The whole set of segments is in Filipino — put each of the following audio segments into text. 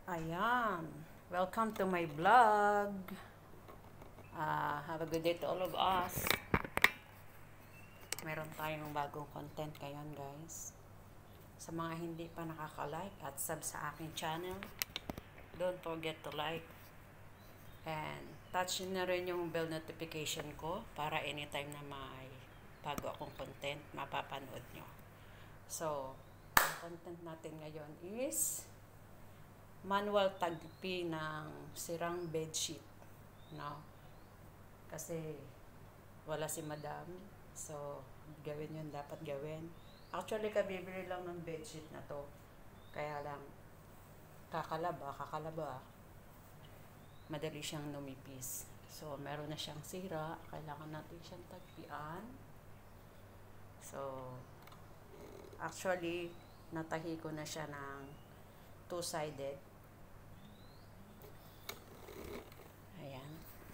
Ayan. Welcome to my vlog. Have a good day to all of us. Meron tayong bagong content ngayon, guys. Sa mga hindi pa nakaka-like at sub sa aking channel, don't forget to like and touch na rin yung bell notification ko para anytime na may bago akong content, mapapanood nyo. So, ang content natin ngayon is manual tagpi ng sirang bedsheet, no? Kasi wala si madam, so gawin yun, dapat gawin. Actually, kabibili lang ng bedsheet na to, kaya lang kakalaba, madali siyang numipis. So meron na siyang sira, kailangan natin siyang tagpian. So actually, natahi ko na siya ng two-sided. Ayan.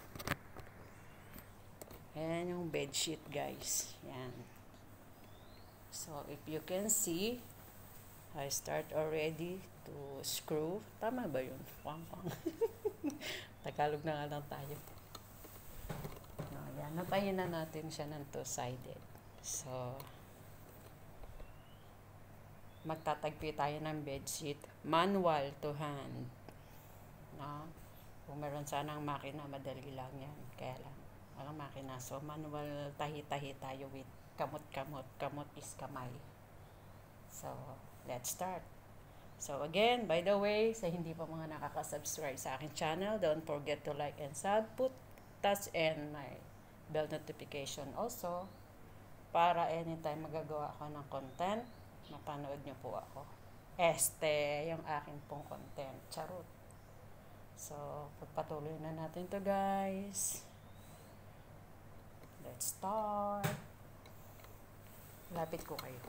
Ayan yung bedsheet, guys. Ayan. So, if you can see, I start already to screw. Tama ba yun? Pang. Tagalog na nga lang tayo. Ayan. Natayin na natin siya ng two-sided. So, magtatagpi tayo ng bedsheet. Manual to hand. No? Kung meron sanang makina, madali lang yan. Kaya lang, walang makina. So, manual, tahi-tahi tayo with kamot-kamot. Kamot is kamay. So, let's start. So, again, by the way, sa hindi pa mga nakaka-subscribe sa aking channel, don't forget to like and sub, touch and my bell notification also, para anytime magagawa ako ng content, mapanood nyo po ako. Yung aking pong content. Charot. So, pagpatuloy na natin to, guys. Let's start. Lapit ko kayo.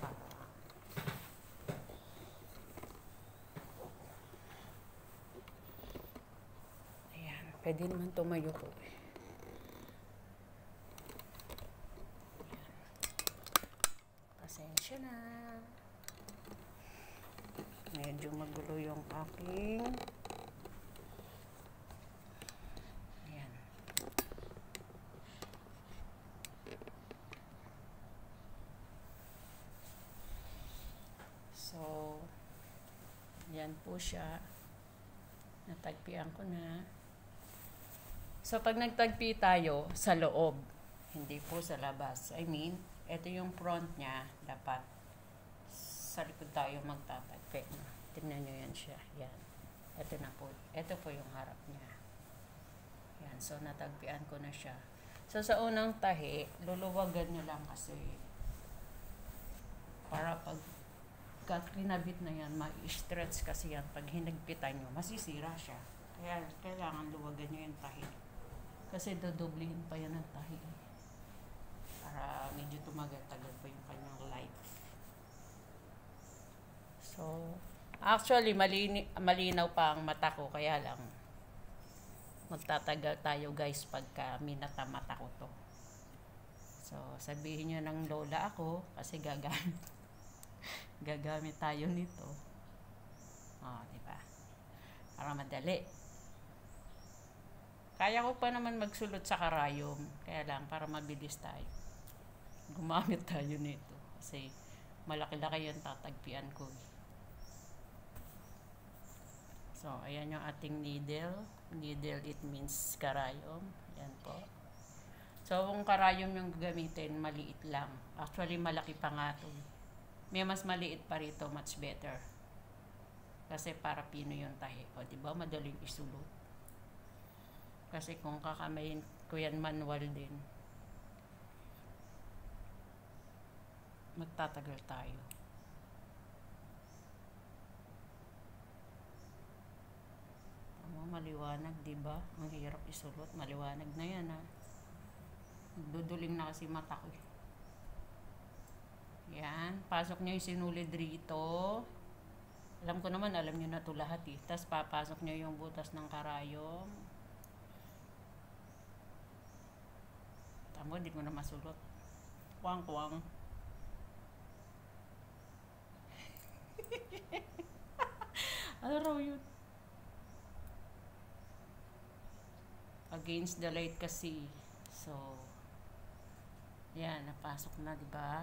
Ayan. Pwede naman tumayo ko. Pasensya na. Medyo magulo yung aking So, yan po siya. Natagpian ko na. So, pag nagtagpi tayo sa loob, hindi po sa labas. I mean, ito yung front niya. Dapat sa likod tayo magtatagpi. Tingnan nyo yan siya. Yan. Ito na po. Ito po yung harap niya. Yan. So, natagpian ko na siya. So, sa unang tahi, luluwagan nyo lang kasi para pag kinabit na yan, ma-stretch kasi yan. Pag hinagpitan nyo, masisira siya. Kaya kailangan luwagan nyo yung tahi. Kasi dodoblihin pa yan ng tahi. Para medyo tumagal-tagal pa yung kanyang life. So, actually, malinaw pa ang mata ko. Kaya lang, magtatagal tayo, guys, pagka minata mata ko to. So, sabihin nyo ng lola ako, kasi gagamit tayo nito. Diba? Para madali. Kaya ko pa naman magsulot sa karayom. Kaya lang, para mabilis tayo. Gumamit tayo nito. Kasi, malaki-laki yung tatagpian ko. So, ayan yung ating needle. Needle, it means karayom. Ayan po. So, kung karayom yung gagamitin, maliit lang. Actually, malaki pa nga ito. May mas maliit pa rito, much better. Kasi para pino yung tahi. O, diba? Madaling isulot. Kasi kung kakamayin ko yan manual din, magtatagal tayo. Maliwanag, diba? Ang hirap isulot. Maliwanag na yan, ha? Duduling na kasi mata ko. Yan. Pasok nyo yung sinulid rito. Alam ko naman, alam nyo na ito lahat, eh. Tapos papasok nyo yung butas ng karayom. Tamo, di ko na masulot. Kuwang-kuwang. Ano raw yun? against the light kasi. So, yan, napasok na, di ba?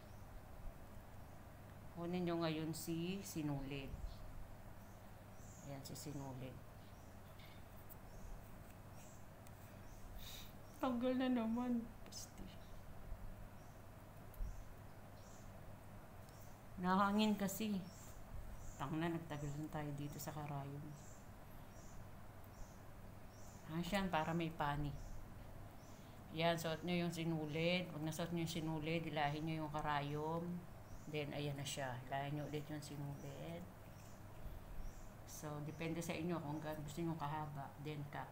Kunin nyo ngayon si sinulid. Yan, si sinulid. Tanggal na naman. Pasti. Nahangin kasi. Tangna, nagtagal lang tayo dito sa karayom. Yan, para may pani. Yan, suot nyo yung sinulid. Pag nasuot nyo yung sinulid, ilahin nyo yung karayom. Then, ayan na siya. Ilahin nyo ulit yung sinulid. So, depende sa inyo kung gusto nyo kahaba. Then, cut.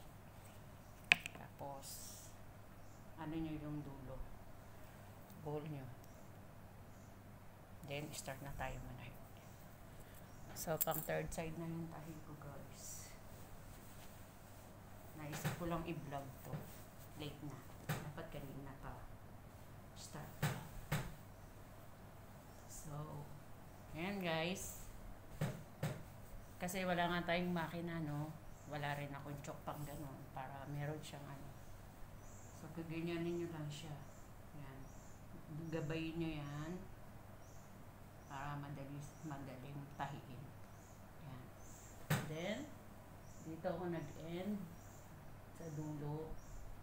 Tapos, ano nyo yung dulo. Ball nyo. Then, start na tayo manahin. So, pang third side na yung tahi ko, guys. Naisip ko lang i-vlog to. Late na. Dapat kanina pa. Start. So, ayan guys. Kasi wala nga tayong makina, no? Wala rin akong chok pang ganun. Para meron siyang ano. So, gaganyanin nyo lang siya. Yan. Gabayin nyo yan. Para madaling tahiin. Yan. Then, dito ako nag-end sa dulo.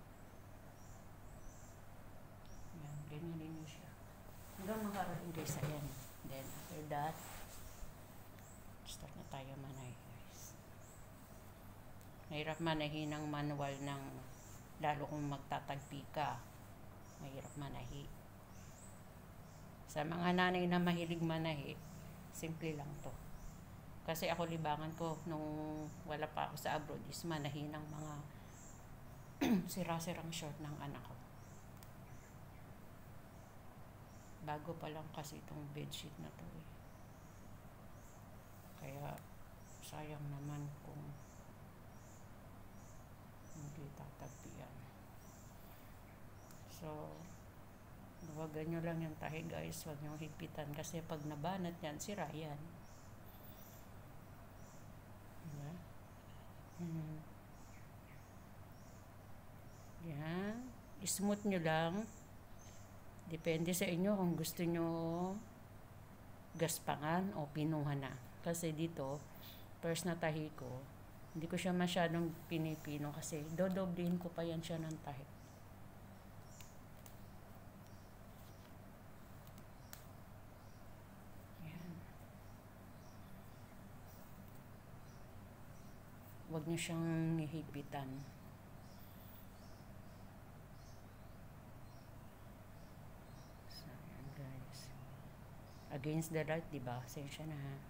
Yan. Ganyanin nyo siya. Hanggang makarating kayo sa end. Then, after that, start na tayo manay, guys. Mahirap manahi ng manual ng lalo kung magtatagpi ka. Mahirap manahi. Sa mga nanay na mahilig manahi, simple lang to. Kasi ako libangan ko nung wala pa ako sa abroad is manahi ng mga sira-sirang short ng anak ko. Bago pa lang kasi itong bedsheet na to eh. Kaya sayang naman kung hindi tatagpian. So, huwagan nyo lang yung tahi guys, huwag nyo higpitan kasi pag nabanat yan, sira yan. Diba? Yan. Smooth nyo lang. Depende sa inyo kung gusto nyo gaspangan o pinuhan na. Kasi dito, first na tahi ko, hindi ko siya masyadong pinipino kasi dodoblehin ko pa yan siya ng tahi. Huwag niyo siyang hihigpitan. So, yan guys. Against the light, diba? Sensya na ha.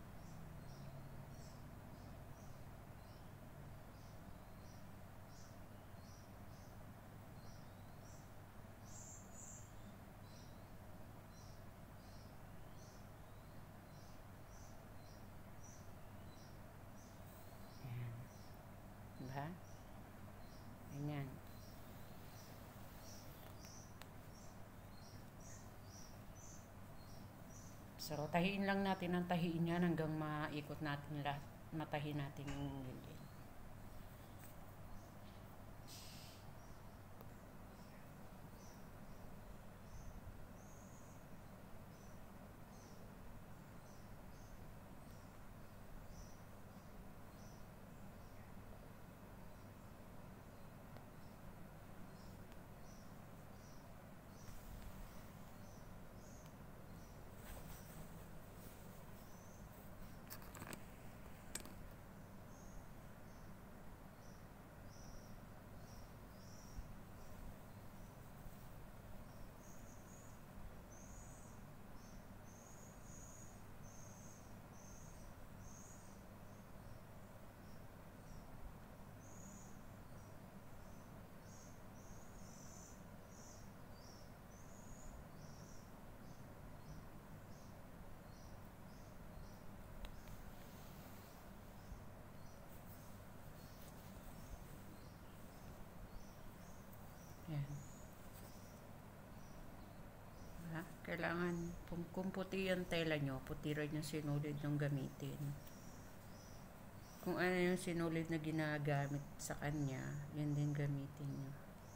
Diba? Ganyan. So, tahiin lang natin ang tahiin yan hanggang maikot natin lahat. Matahin natin yung gilid. Yan. Kailangan, kung puti yung tela nyo, puti rin yung sinulid yung gamitin. Kung ano yung sinulid na ginagamit sa kanya, yun din gamitin nyo.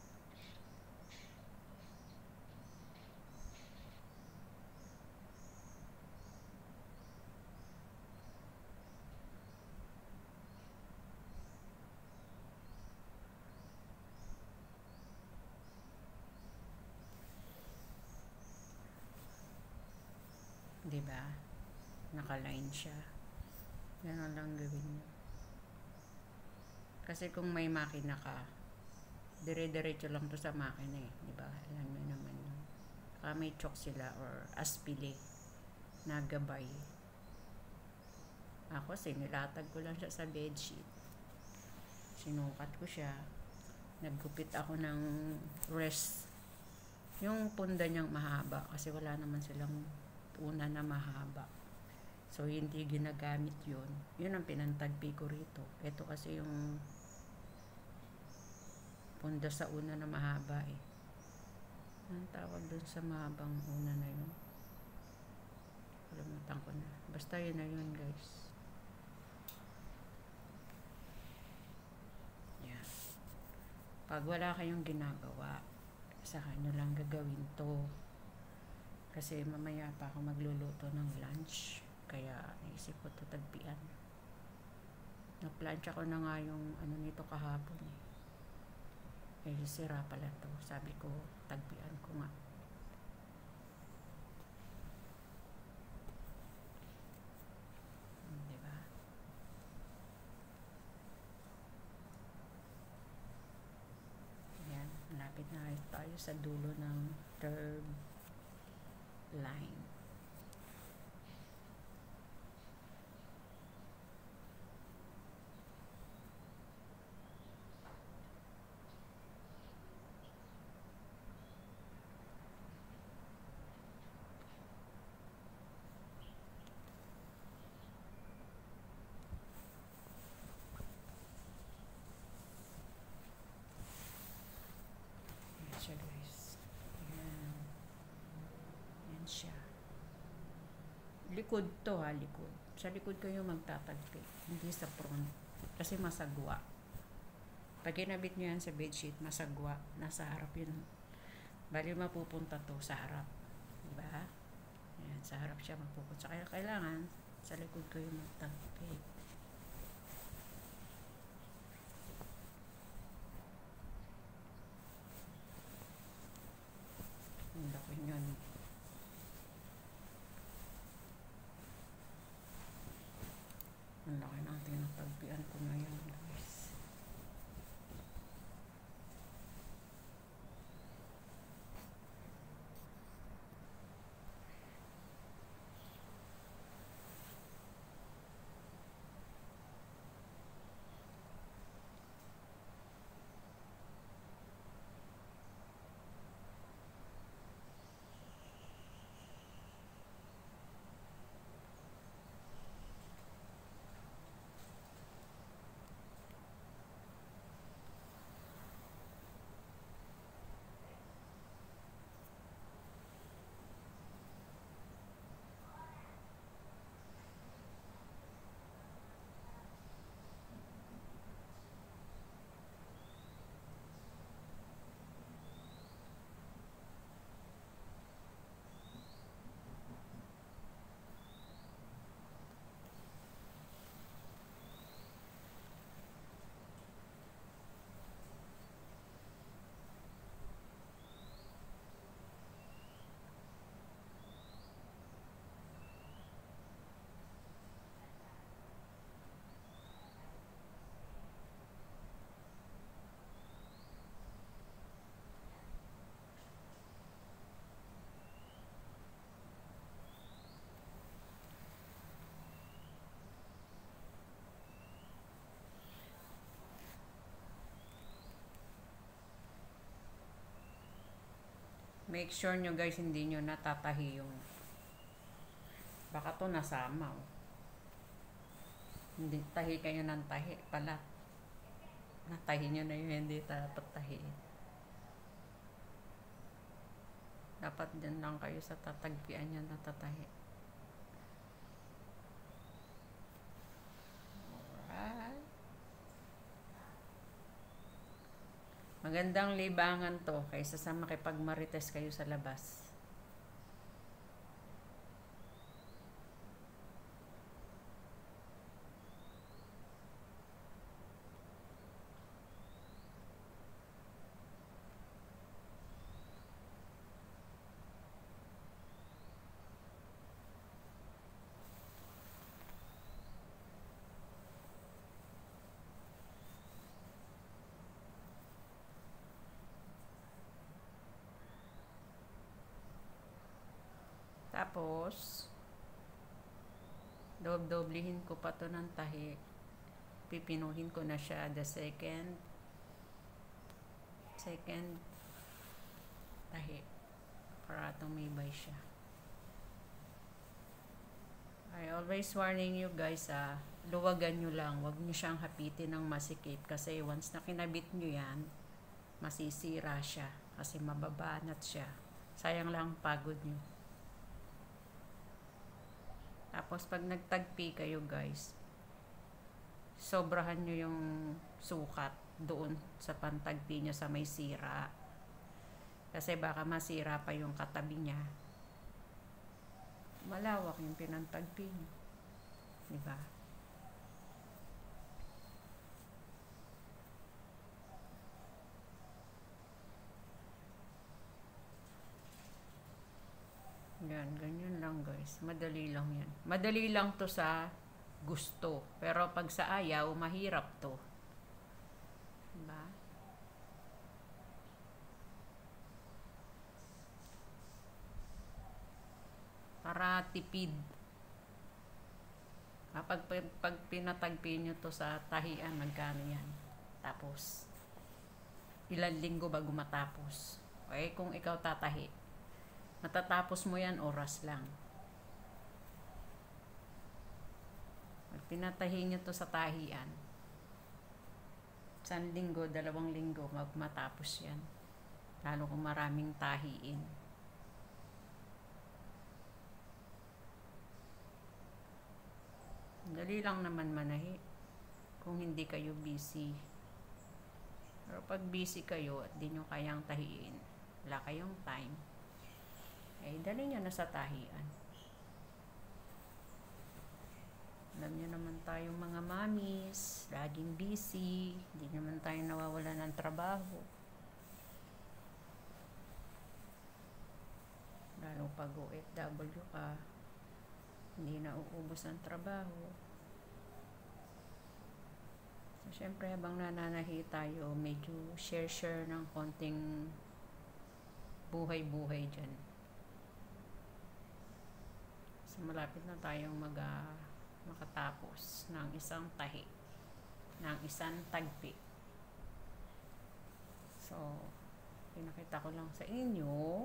Diba? Naka-line siya. Ganun lang gawin nyo. Kasi kung may makina ka, dire-diretso lang to sa makina eh. Diba? Alam nyo naman yun. May chok sila or aspile na gabay. Ako, sinilatag ko lang siya sa bedsheet. Sinukat ko siya. Naggupit ako ng rest. Yung punda niyang mahaba kasi wala naman silang una na mahaba. So, hindi ginagamit yun. Yun ang pinantagpi ko rito. Ito kasi yung punda sa una na mahaba eh. Anong tawag dun sa mahabang una na yun? Kalimutan ko na. Basta yun na yun, guys. Yan. Pag wala kayong ginagawa, sa kanya lang gagawin to. Kasi mamaya pa ako magluluto ng lunch. Kaya naisip ko to tagpian. Naplansya ko na nga yung ano nito kahapon eh. Eh, sira pala to. Sabi ko, tagpian ko nga. Diba? Ayan, malapit na tayo sa dulo ng third line. Siya guys. Ayan. Ayan siya. Likod to ha, likod. Sa likod kayo magtatagpi. Hindi sa front. Kasi masagwa. Pag ginabit nyo yan sa bedsheet, masagwa. Nasa harap yun. Bali mapupunta to sa harap. Diba? Ayan, sa harap siya mapupunta. Kaya kailangan sa likod kayo magtagpi. Ang laki nyon. Ang laki ng tinatagpian ko ngayon, guys. Make sure nyo guys, hindi nyo natatahi yung baka to nasama oh. Hindi tahi kayo ng tahi pala. Natahi nyo na yun, hindi dapat tahi. Dapat dyan lang kayo sa tatagpian nyo natatahi. Alright. Magandang libangan to kaysa sa makipagmarites kayo sa labas. Tapos, doblehin ko pa to ng tahi. Pipinuhin ko na siya the second tahi para tumibay siya. I always warning you guys, luwagan nyo lang. Huwag nyo siyang hapitin ng masikip kasi once na kinabit nyo yan, masisira siya kasi mababanat siya. Sayang lang pagod nyo. Tapos pag nagtagpi kayo guys, sobrahan nyo yung sukat doon sa pantagpi nyo sa may sira. Kasi baka masira pa yung katabi niya. Malawak yung pinantagpi nyo. Diba? Yan, ganyan lang guys. Madali lang yan. Madali lang to sa gusto. Pero pag sa ayaw, mahirap to. Diba? Para tipid. Pag pinatagpi nyo to sa tahian, magkano yan? Tapos, ilang linggo bago matapos. Okay, kung ikaw tatahi, matatapos mo yan oras lang. Pag pinatahi nyo to sa tahian, 1 linggo, 2 linggo, matapos yan. Lalo kung maraming tahiin. Dali lang naman manahi kung hindi kayo busy. Pero pag busy kayo at di nyo kayang tahiin, wala kayong time, eh dali nyo na sa tahian. Alam nyo naman tayong mga mamis, laging busy, hindi naman tayo nawawala ng trabaho. Lalo pag OFW ka, hindi na uubos ang trabaho. So, syempre, habang nananahi tayo, medyo share ng konting buhay-buhay dyan. So, malapit na tayong makatapos ng isang tahi, ng isang tagpi. So, pinakita ko lang sa inyo,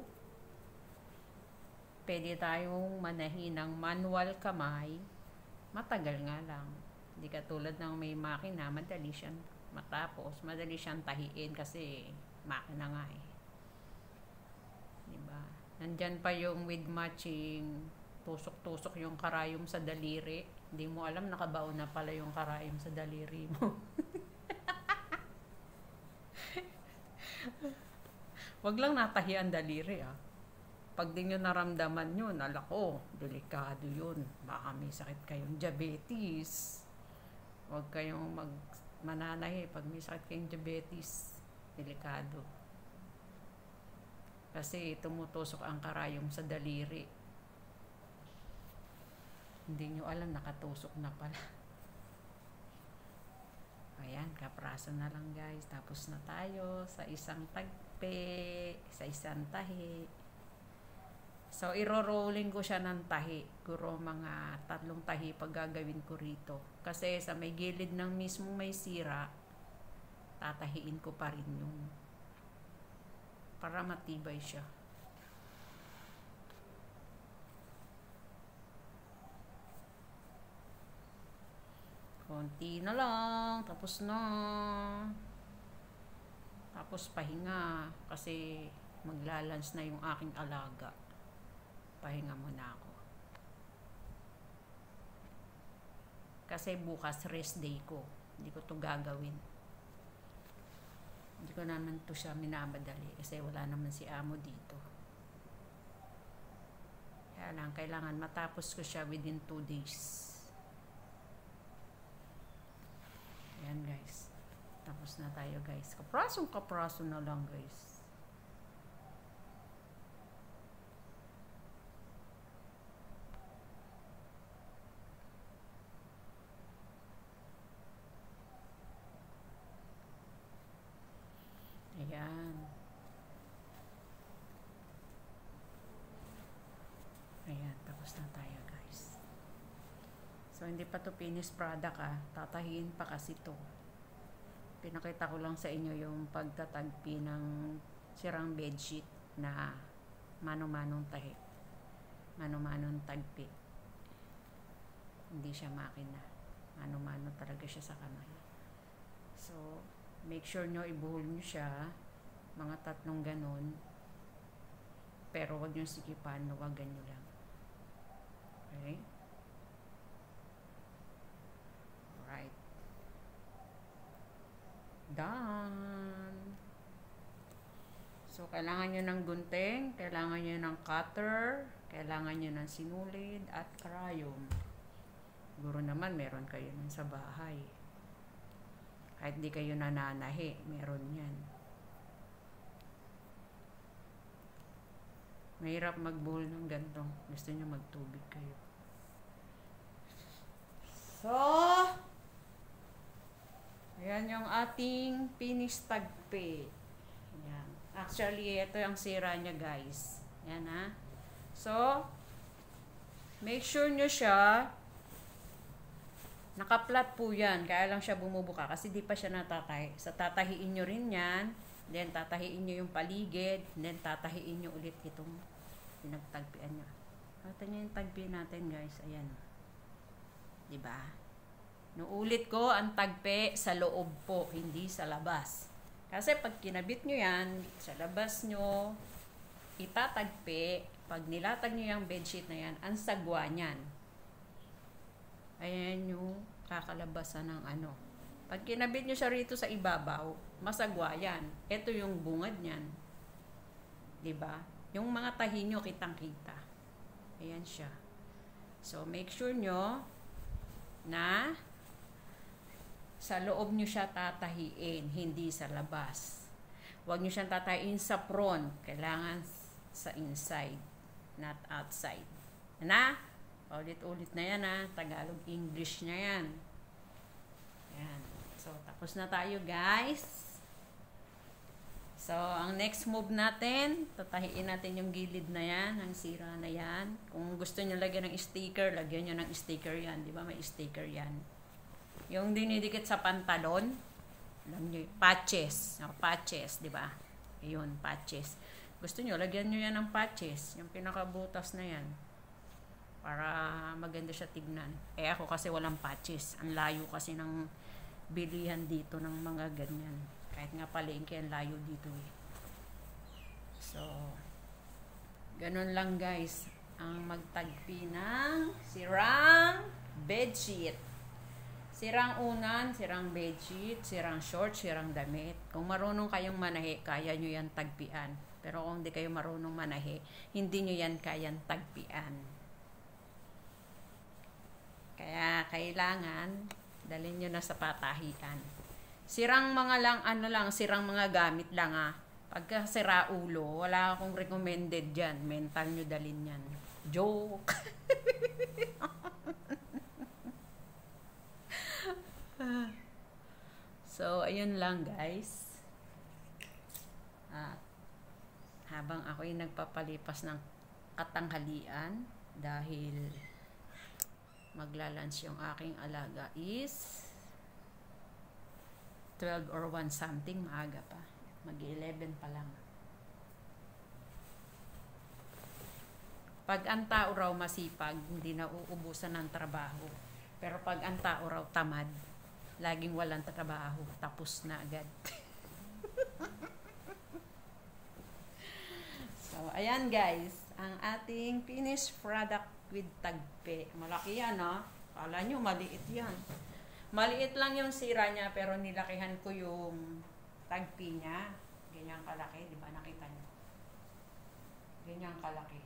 pwede tayong manahi ng manual kamay, matagal nga lang. Hindi katulad ng may makina, madali siyang matapos, madali siyang tahiin kasi makina nga eh. Diba? Nandyan pa yung with matching, tusok-tusok yung karayom sa daliri. Hindi mo alam, nakabaon na pala yung karayom sa daliri mo. Wag lang natahi ang daliri Pag di nyo naramdaman yun, alako, delikado yun. Baka may sakit kayong diabetes. Huwag kayong mananahi pag may sakit kayong diabetes. Delikado. Kasi tumutusok ang karayom sa daliri. Hindi nyo alam, nakatusok na pala. Ayan, kapraso na lang guys. Tapos na tayo sa isang tagpi, sa isang tahi. So, iro-rolling ko siya ng tahi. Siguro mga 3 tahi pag gagawin ko rito. Kasi sa may gilid ng mismong may sira, tatahiin ko pa rin yung para matibay siya. Konti na lang. Tapos na. Tapos pahinga. Kasi maglalans na yung aking alaga. Pahinga muna ako. Kasi bukas rest day ko. Hindi ko to gagawin. Hindi ko naman to siya minamadali kasi wala naman si amo dito. Kaya lang, kailangan matapos ko siya within 2 days. Ayan guys. Tapos na tayo guys. Kapraso na lang guys. Ayan. Ayan, tapos na tayo guys. So, hindi pa to finished product tatahiin pa kasi to. Pinakita ko lang sa inyo yung pagtatagpi ng sirang bedsheet na mano-manong tahi. Mano-manong tagpi. Hindi siya makina. Mano-mano talaga siya sa kamay. So, make sure nyo ibuhol nyo siya. Mga 3 ganon. Pero huwag nyo sikipan. Huwag ganyo lang. Okay? Alright. Done. So, kailangan nyo ng gunting, kailangan nyo ng cutter, kailangan nyo ng sinulid at crayon. Siguro naman meron kayo nun sa bahay. Kahit di kayo nananahi, meron yan. Mahirap magbuhol ng ganito. Gusto nyo magtubig kayo. So, ayan yung ating finished tagpi. Ayan. Actually, ito yung sira niya guys. Ayan ha. So, make sure nyo siya naka-flat po yan. Kaya lang siya bumubuka kasi di pa siya natatahi. Sa tatahiin nyo rin yan. Then, tatahiin nyo yung paligid. Then, tatahiin nyo ulit itong pinagtagpian nyo. Ito nyo yung tagpi natin guys. Ayan. Diba? Nuulit ko ang tagpi sa loob po, hindi sa labas. Kasi pag kinabit nyo yan, sa labas nyo, itatagpi, pag nilatag nyo yung bedsheet na yan, ang sagwa nyan. Ayan yung kakalabasan ng ano. Pag kinabit nyo siya rito sa ibabaw, masagwa yan. Ito yung bungad nyan. Diba? Yung mga tahi nyo, kitang-kita. Ayan siya. So, make sure nyo na sa loob nyo siya tatahiin, hindi sa labas. Huwag nyo siyang tatahiin sa front. Kailangan sa inside, not outside. Na? Ulit-ulit na yan Tagalog, English na yan. Ayan. So, tapos na tayo guys. So, ang next move natin, tatahiin natin yung gilid na yan, ang sira na yan. Kung gusto nyo lagyan ng sticker, lagyan nyo ng sticker yan. Di ba? May sticker yan. Yung dinidikit sa pantalon, alam nyo, patches. Patches, di ba? Ayun, patches. Gusto nyo, lagyan nyo yan ng patches. Yung pinakabutas na yan. Para maganda siya tignan. Ako kasi walang patches. Ang layo kasi ng bilihan dito ng mga ganyan. Kahit nga palengke, ang layo dito eh. So, ganun lang guys. Ang magtagpi ng sirang bedsheet. Sirang unan, sirang bedsheet, sirang short, sirang damit. Kung marunong kayong manahi, kaya nyo yan tagpian. Pero kung hindi kayo marunong manahi, hindi nyo yan kayang tagpian. Kaya kailangan dalhin nyo na sa patahian. Sirang mga lang, sirang mga gamit lang Pagka sira ulo, wala akong recommended dyan. Mental nyo dalhin yan. Joke! So, ayun lang guys. Habang ako'y nagpapalipas ng katanghalian dahil maglalunch yung aking alaga is 12 or 1 something, maaga pa. Mag-11 pa lang. Pag ang tao raw masipag, hindi na uubusan ng trabaho. Pero pag ang tao raw tamad, laging walang trabaho, tapos na agad. So, ayan guys, ang ating finished product with tagpi. Malaki yan Kala nyo, maliit yan. Maliit lang yung sira niya, pero nilakihan ko yung tagpi niya. Ganyan kalaki, di ba? Nakita niyo? Ganyan kalaki.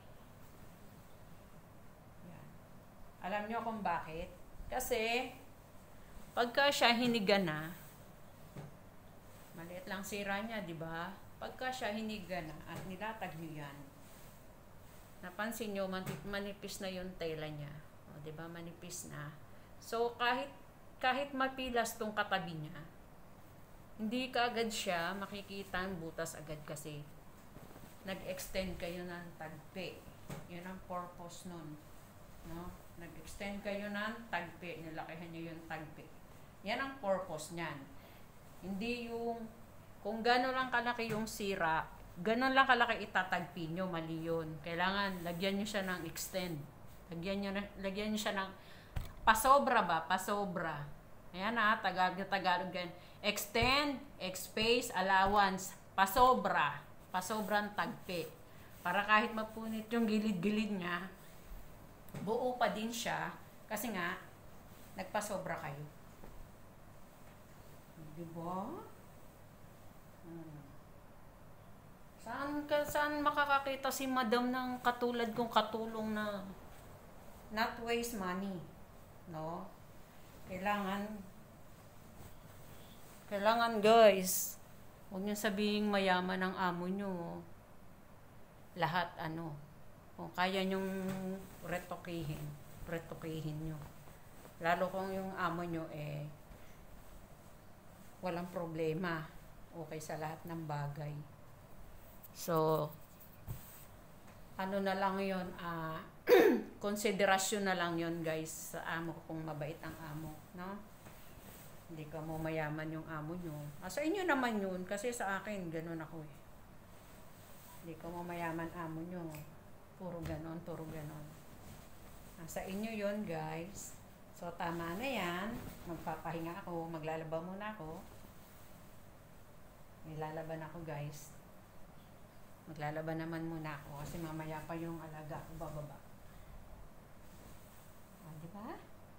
Yan. Alam niyo kung bakit? Kasi, pagka siya hiniga na, maliit lang sira niya, di ba? Pagka siya hiniga na at nilatag niyo yan, napansin niyo, manipis na yung tela niya. O, di ba? Manipis na. So, kahit mapilas tong katabi niya, hindi ka agad siya makikita ang butas agad kasi nag-extend kayo ng tagpi. Yun ang purpose nun. No? Nag-extend kayo ng tagpi. Nilakihan nyo yung tagpi. Yan ang purpose niyan. Hindi yung, kung gano'n lang kalaki yung sira, gano'n lang kalaki itatagpi nyo, mali yun. Kailangan, lagyan nyo siya ng extend. Lagyan nyo siya ng, pasobra ba? Pasobra. Ayan Tagalog yan. Extend, space, allowance, pasobra. Pasobrang tagpi. Para kahit mapunit yung gilid-gilid niya, buo pa din siya. Kasi nga, nagpasobra kayo. Diba? Saan makakakita si madam ng katulad kong katulong na not waste money? No? Kailangan guys, huwag niyo sabihin mayaman ang amo niyo. Lahat kung kaya niyong retokihin niyo. Lalo kung yung amo niyo walang problema. Okay sa lahat ng bagay. So, na lang yun, konsiderasyon na lang yun guys sa amo kung mabait ang amo, no? Hindi ka mo mayaman yung amo nyo. Sa inyo naman yun, kasi sa akin, ganun ako eh. Hindi ka mo mayaman amo nyo. Puro ganon. Sa inyo yun guys. So, tama na yan. Magpapahinga ako, maglalaba muna ako. Nilalaban ako guys. Maglalaban naman muna ako kasi mamaya pa yung alaga ko bababa. Diba?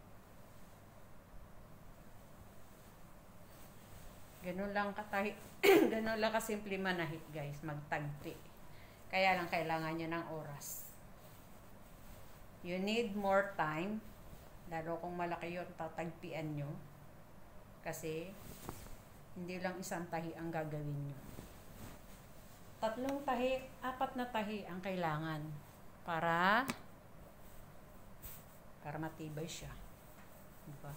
Ganun lang ganun lang kasimple manahit guys, magtagpi. Kaya lang kailangan nyo ng oras. You need more time, lalo kung malaki yung tatagpian nyo. Kasi, hindi lang isang tahi ang gagawin nyo. 3 tahi, 4 na tahi ang kailangan para matibay siya. Diba?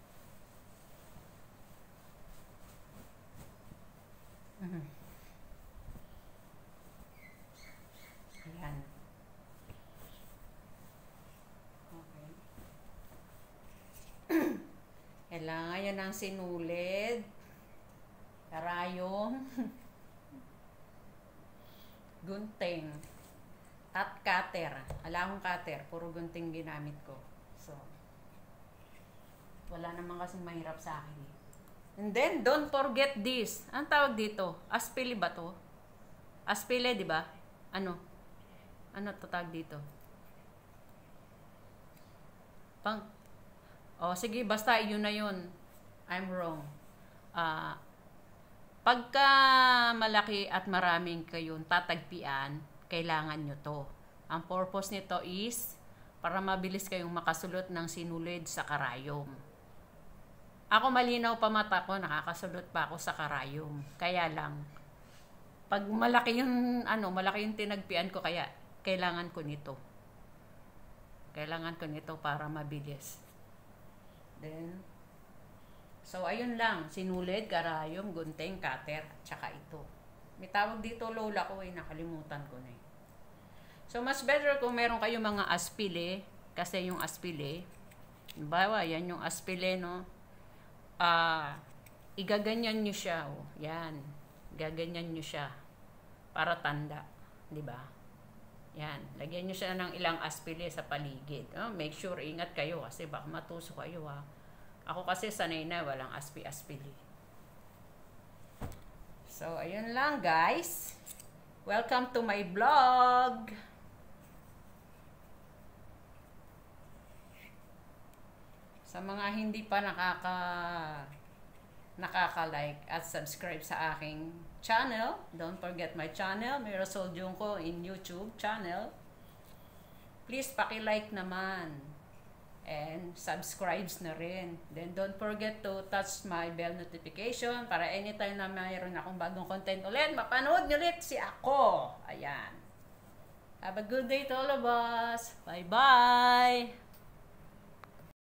Ayan. Okay. Kailangan yan ang sinulid, karayom, gunting, at cutter. Alahong cutter, puro gunting ginamit ko. So, wala naman kasing mahirap sa akin eh. And then, don't forget this. Anong tawag dito? Aspili ba to? Aspile, di ba? Ano tawag dito? Sige, basta yun na yun. I'm wrong. Pagka malaki at maraming kayong tatagpian, kailangan nyo to. Ang purpose nito is para mabilis kayong makasulot ng sinulid sa karayom. Ako malinaw pa mata ko, nakakasulot pa ako sa karayom. Kaya lang, pag malaki yung tinagpian ko, kaya kailangan ko nito. Kailangan ko nito para mabilis. Then, so ayun lang, sinulid, karayom, gunting, cutter, at saka ito. May tawag dito lola ko nakalimutan ko na eh. So mas better kung meron kayo mga aspile, kasi yung aspile, bawa yan yung aspile no, igaganyan nyo siya, yan, gaganyan nyo siya, para tanda, di ba? Yan, lagyan nyo siya ng ilang aspile sa paligid. Make sure, ingat kayo kasi baka matusok kayo ha. Ako kasi sanay na, walang aspi-aspili. So, ayun lang guys. Welcome to my vlog. Sa mga hindi pa nakaka-like at subscribe sa aking channel. Don't forget my channel, Mirasol Junco in YouTube channel. Please paki-like naman and subscribes na rin. Then don't forget to touch my bell notification para anytime na mayroon akong bagong content ulit, mapanood nyo ulit si ako. Ayan. Have a good day to all of us. Bye-bye!